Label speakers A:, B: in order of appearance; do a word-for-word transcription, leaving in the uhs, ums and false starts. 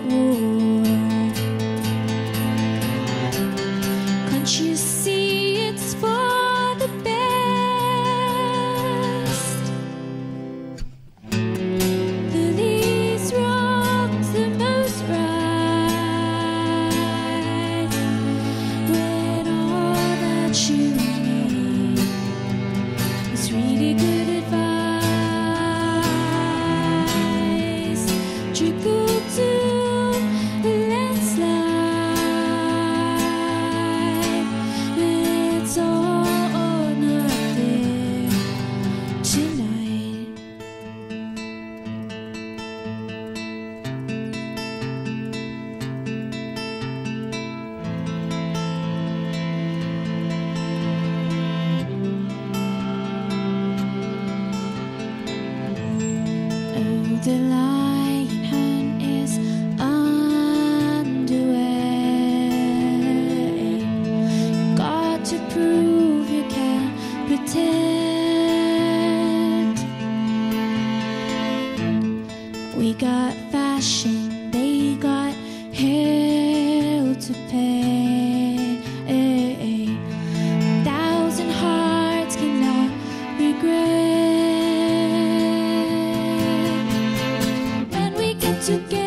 A: war. Can't you see it's for the best? Through these wrongs the most right, when all that you need is really good advice. Trickle to the landslide, it's all or nothing tonight. Oh, the lion hunt is underway. Got to prove you can pretend. We got fashion, they got hell to pay. Thousand hearts cannot regret. When we get together